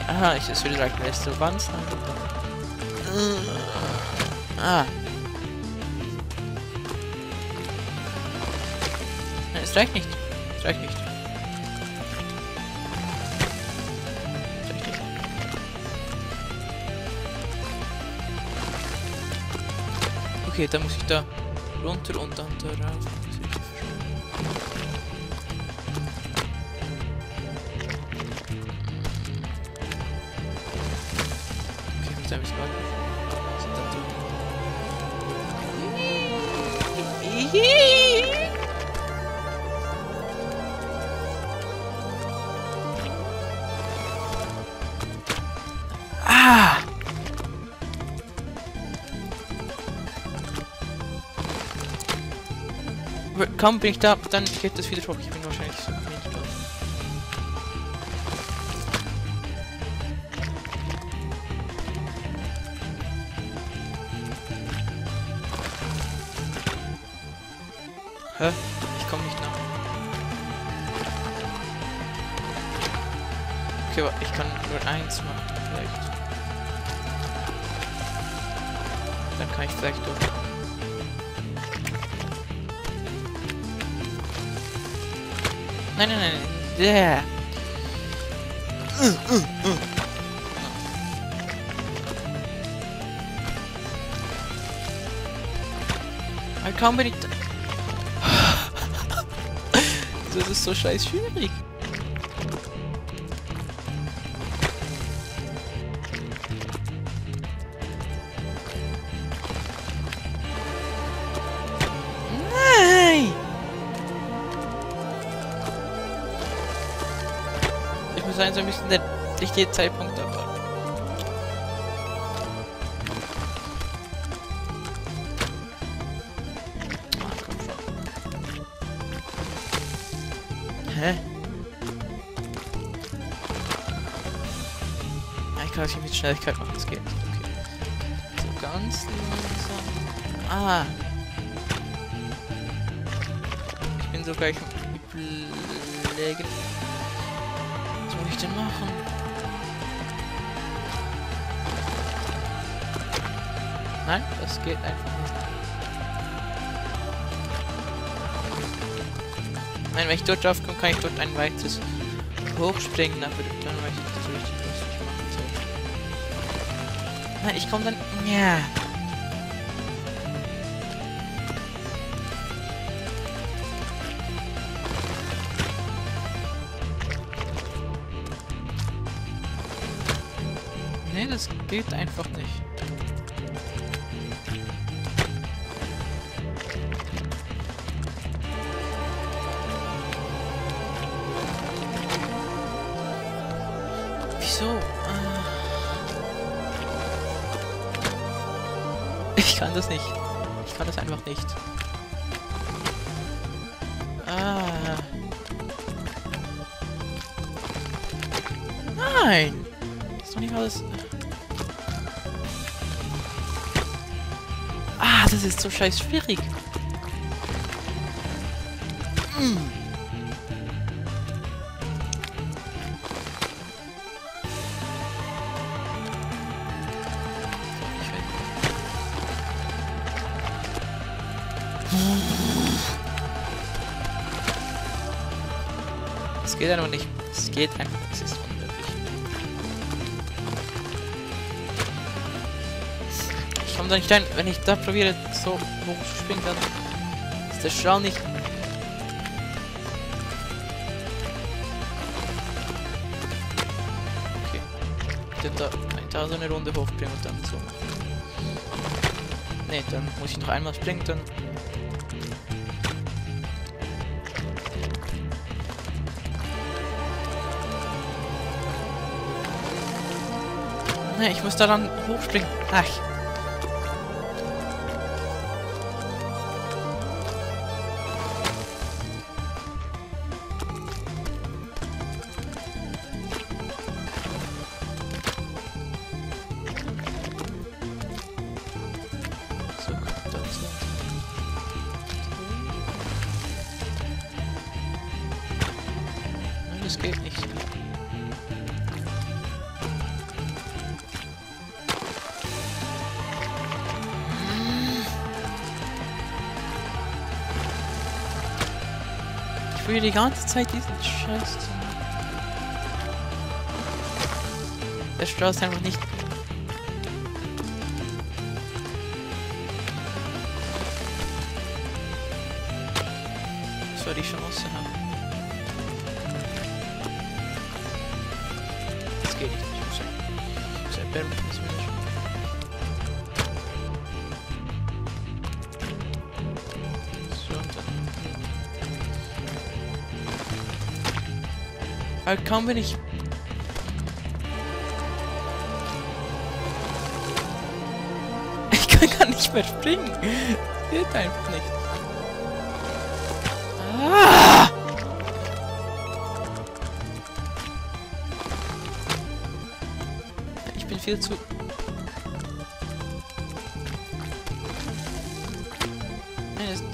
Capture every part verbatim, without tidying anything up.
Aha, ich das würde direkt Restaurants an. Ah. Nein, es reicht nicht. Es reicht nicht. Es reicht nicht. Okay, dann muss ich da runter und dann da rauf. Okay, ich muss ein bisschen warten. Sind da drin? Ah! Kaum bin ich da, dann geht das wieder hoch. Ich bin wahrscheinlich so wenig da. Hä? Ich komme nicht nach. Okay, aber ich kann nur eins machen, vielleicht. Dann kann ich vielleicht durch. Nein, nein, nein. Yeah. Uh, uh, uh. Aber kaum bin ich da. Das ist so scheiß schwierig. Nein! Ich muss sagen, so ein bisschen der richtige Zeitpunkt abwarten. Ah, komm schon. Hä? Ah, ich kann das hier mit Schnelligkeit machen, das geht nicht. Okay. So ganz langsam. Ah. Ich bin so gleich überlegen. Was soll ich denn machen? Nein, das geht einfach nicht. Nein, wenn ich dort drauf komme, kann ich dort ein weiteres hochspringen, aber dann weiß ich nicht so richtig, was ich machen soll. Nein, ich komme dann... Ja. Nee, das geht einfach nicht. Wieso? Ah. Ich kann das nicht. Ich kann das einfach nicht. Ah. Nein! Das ist doch nicht alles. Ah, das ist so scheiß schwierig. Mm. Es geht einfach nicht. Es geht einfach nicht. Es ist unmöglich. Ich komme da nicht rein. Wenn ich da probiere, so hoch zu springen, dann ist der Strahl nicht. Okay. Ich würde da da so eine Runde hochbringen und dann so. Ne, dann muss ich noch einmal springen, dann. Ne, ich muss da dann hochspringen. Ach. So, kommt das so. Nein, das geht nicht. probiere die ganze Zeit diesen Scheiß zu machen. Der strahlt einfach nicht. Das war die Chance haben. Das geht nicht. Ich muss ja. Ich muss ja Bären das wieder schon. So, dann. Aber kaum bin ich. Ich kann gar nicht mehr springen. Geht einfach nicht. Ah! Ich bin viel zu... Nein, das...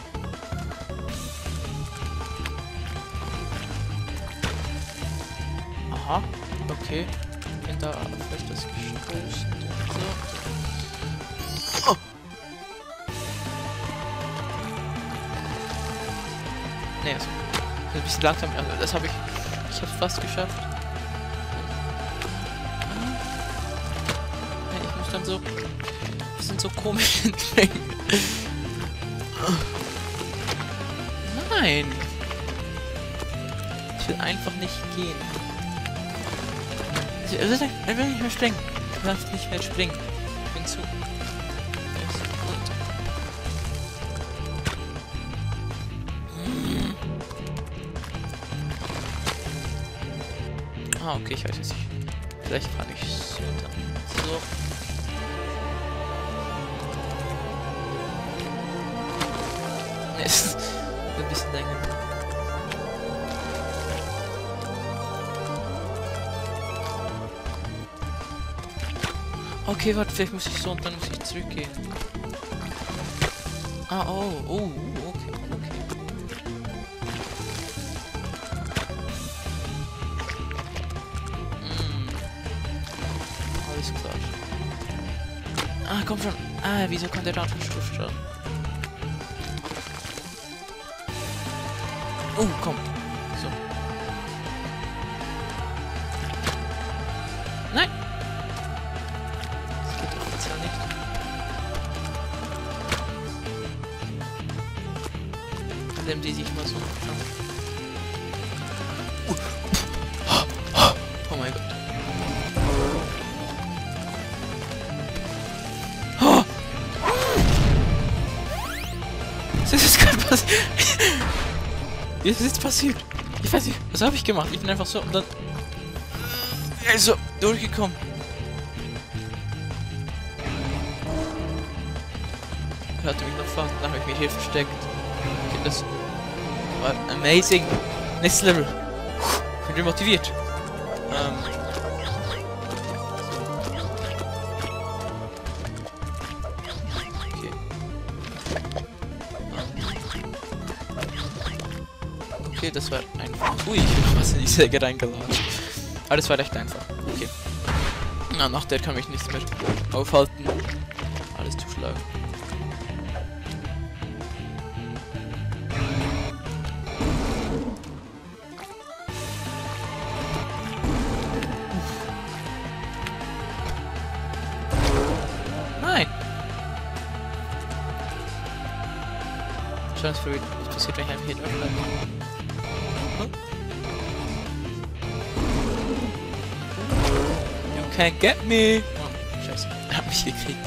Aha, okay. Bin da vielleicht das gestoßen. So. Oh. Nee, also, ein bisschen langsam. Also, das habe ich. Ich habe es fast geschafft. Nee, ich muss dann so. Das sind so komische Dinge. Nein! Ich will einfach nicht gehen. Ich will nicht mehr springen. Ich will nicht mehr springen. Ich bin zu. Ah, okay, ich weiß es nicht. Vielleicht kann ich so dann so. Ne, es ist ein bisschen länger. Okay, warte, vielleicht muss ich so und dann muss ich zurückgehen. Ah, oh, oh, okay, okay. Klar. Ah, komm schon. Ah, wieso kann der da nicht starten? Oh, komm. So. Nein! Das geht doch offiziell nicht. Indem die sich mal so... Uh. Oh mein Gott. Was ist gerade passiert? Was ist jetzt passiert? Ich weiß nicht, was habe ich gemacht? Ich bin einfach so und dann... Also, durchgekommen. Er hatte mich noch fast, dann habe ich mich hier versteckt. Okay, das war amazing. Nächstes Level. Ich bin motiviert. Ähm... Okay, das war einfach. Ui, ich bin fast in die Säge reingeladen. Aber das war recht einfach. Okay. Na, nach der kann mich nichts mehr aufhalten. Alles zuschlagen. Nein! Chance für was passiert, wenn ich einfach hier drauf bleibe. You can't get me! Oh, scheiße, er hat mich gekriegt.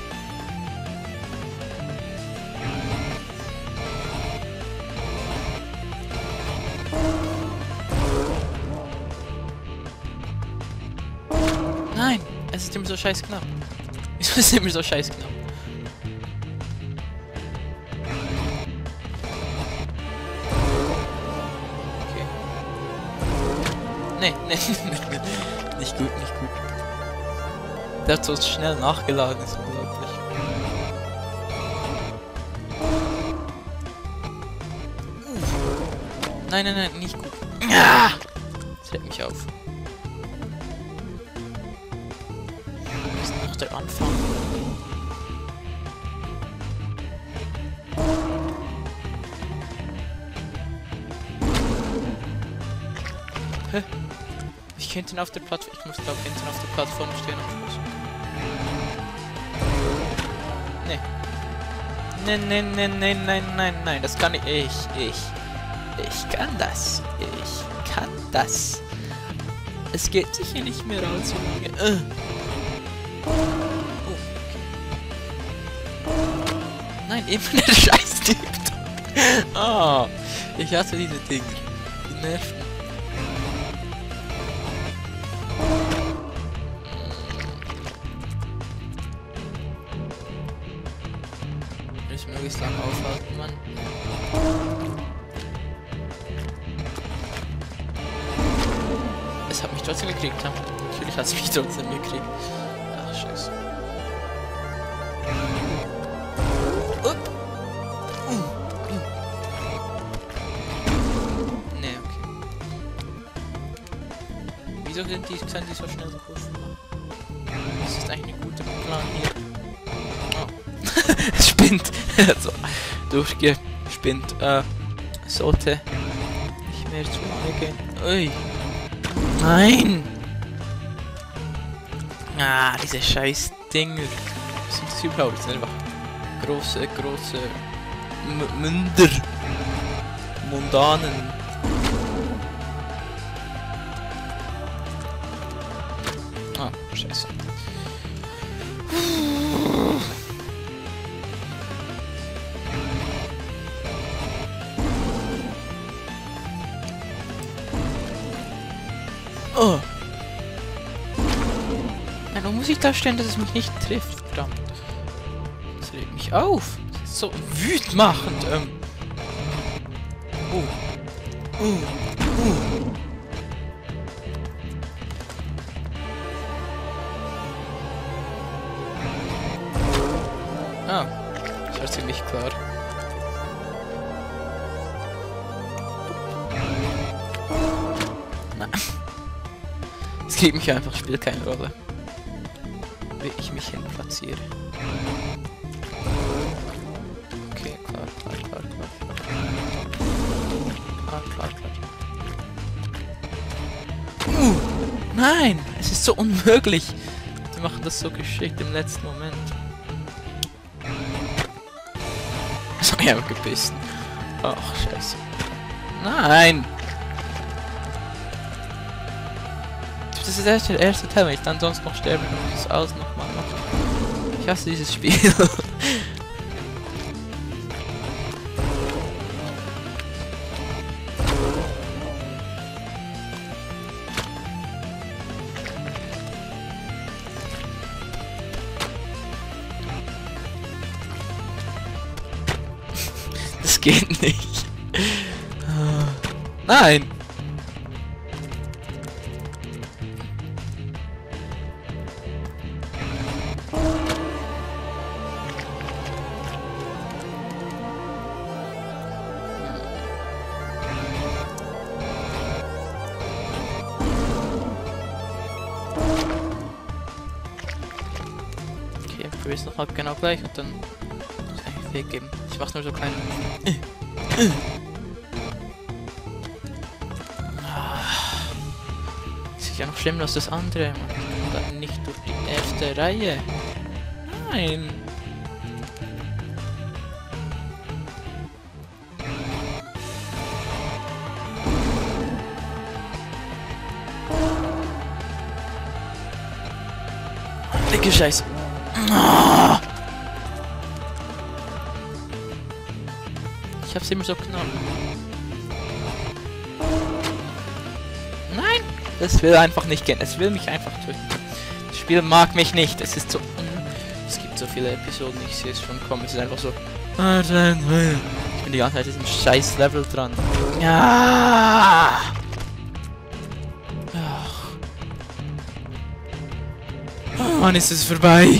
Nein! Es ist immer so scheiß knapp. Wieso ist es immer so scheiß knapp? Nee, nee, nee, nicht gut, nicht gut. Der hat so schnell nachgeladen, ist unglaublich. Nein, nein, nein, nicht gut. Ah! Das hält mich auf. Das ist noch der Anfang. ich hinten auf der Plattform? Ich muss glaube hinten auf der Plattform stehen. Nee. Nein, nein, nein, nein, nein, nein, nein, das kann ich. Ich, ich. Ich kann das. Ich kann das. Es geht sicher nicht mehr allzu lange. Uh. Oh. Nein, eben der Scheiß-Typ. Oh, ich hasse diese Dinge. Die nerven. Ich möglichst lang aufhalten, Mann. Es hat mich trotzdem gekriegt, ja. Natürlich hat es mich trotzdem gekriegt. Ach, scheiße. Upp. Uh. Uh. Nee, okay. Wieso sind die, sind die so schnell so hoch? Das ist eigentlich ein guter Plan hier. Oh. Es spinnt. So, durchgespinnt. Äh, sollte nicht mehr zu lange gehen. Ui. Nein! Ah, diese scheiß Dinger. Was sind das überhaupt? Das sind einfach große, große M Münder. Mundanen. Ah, scheiße. Oh. Ja, nun muss ich da stehen, dass es mich nicht trifft. Verdammt. Das regt mich auf. Das ist so wütmachend. Ähm. Uh. Uh. Uh. Ah. Das war ziemlich klar. Nein. Es geht mich einfach, spielt keine Rolle, wie ich mich hin platziere. Okay, klar, klar, klar, klar. Klar, klar, klar. Uh, nein, es ist so unmöglich. Die machen das so geschickt im letzten Moment. Das hab ich einfach gebissen. Ach, scheiße. Nein! Das ist erst der erste Teil, wenn ich dann sonst noch sterbe, dann muss ich das alles nochmal machen. Ich hasse dieses Spiel. Das geht nicht. Nein! Ich will es noch halt genau gleich und dann muss ich eigentlich Weg geben. Ich mach's nur so klein. Das ist ja noch schlimmer als das andere. Man kommt da nicht durch die erste Reihe. Nein. Dicke Scheiße. Ich hab's immer so knapp. Nein! Das will einfach nicht gehen. Es will mich einfach töten. Das Spiel mag mich nicht. Es ist so... Es gibt so viele Episoden, ich sehe es schon kommen. Es ist einfach so... Ich bin die ganze Zeit in diesem scheiß Level dran. Ja! Ach. Oh Mann, ist es vorbei.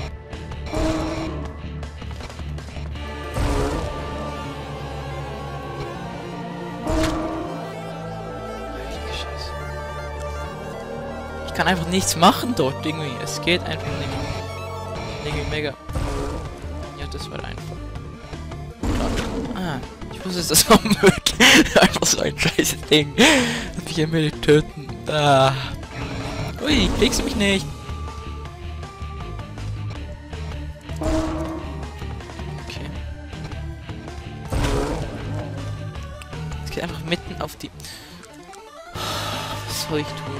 Ich kann einfach nichts machen dort irgendwie. Es geht einfach nicht. Irgendwie mega. Ja, das war einfach. Ah, ich wusste, das war möglich. Einfach so ein scheiß Ding. Und ich will töten. Ah. Ui, kriegst du mich nicht? Okay. Es geht einfach mitten auf die... Was soll ich tun?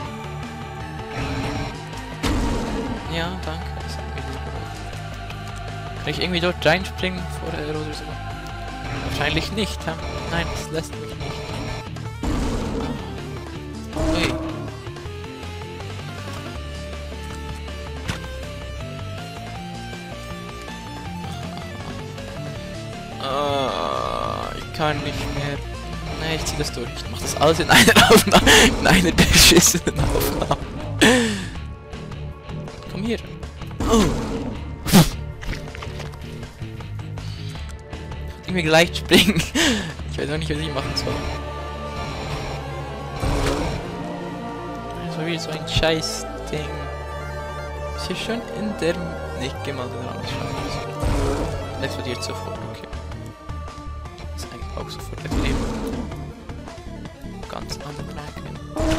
Ja, danke. Das hat mir gut geholfen. Kann ich irgendwie dort reinspringen vorher oder so? Wahrscheinlich nicht, ha? Nein, das lässt mich nicht. Ui. Uh, ich kann nicht mehr. Nee, ich zieh das durch. Ich mach das alles in einer Aufnahme. In einer beschissenen Aufnahme. Komm hier. Oh. Ich mir gleich springen. Ich weiß auch nicht, was ich machen soll. Das war wieder so ein scheiß Ding. Ist hier schon in der... Nicht gemalt in der Scheiße. Explodiert sofort, okay. Das ist eigentlich auch sofort explodiert. Ganz andere Frage.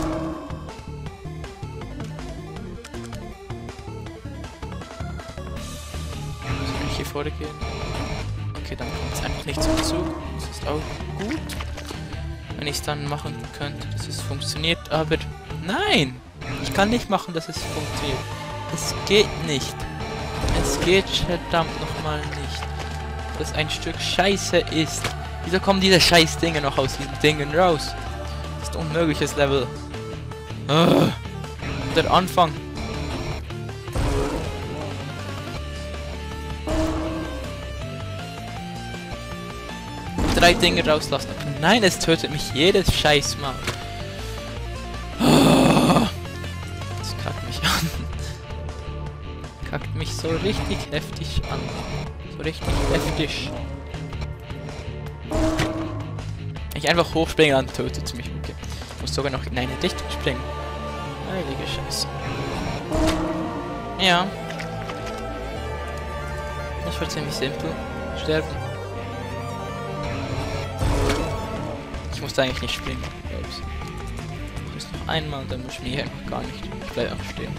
Soll ich hier vorgehen? Okay, dann kommt es einfach nicht zum Zug. Das ist auch gut. Wenn ich es dann machen könnte, dass es funktioniert, aber nein! Ich kann nicht machen, dass es funktioniert. Es geht nicht. Es geht verdammt nochmal nicht. Das ein Stück Scheiße ist. Wieso kommen diese scheiß Dinge noch aus diesen Dingen raus? Das ist ein unmögliches Level. Oh, der Anfang. Drei Dinge rauslassen. Nein, es tötet mich jedes Scheiß Mal. Oh, das kackt mich an. Kackt mich so richtig heftig an. So richtig heftig. Wenn ich einfach hochspringe, dann tötet es mich. Okay. Ich muss sogar noch in eine Dichtung springen. Heilige Scheiße. Ja. Das war ziemlich simpel. Sterben. Ich muss da eigentlich nicht springen. Ups. Ich muss noch einmal, dann muss ich mir hier einfach gar nicht. Ich bleibe einfach stehen.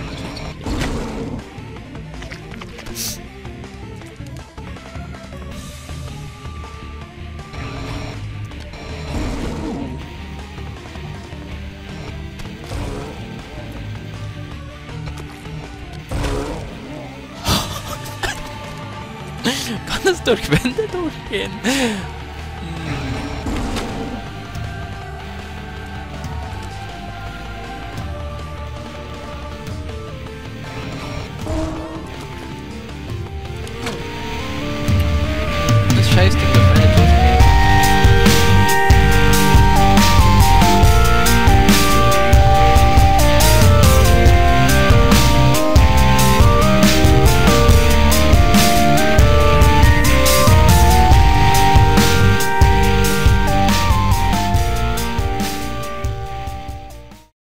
Kann das durch Wände durchgehen? Hm. Das scheiß Ding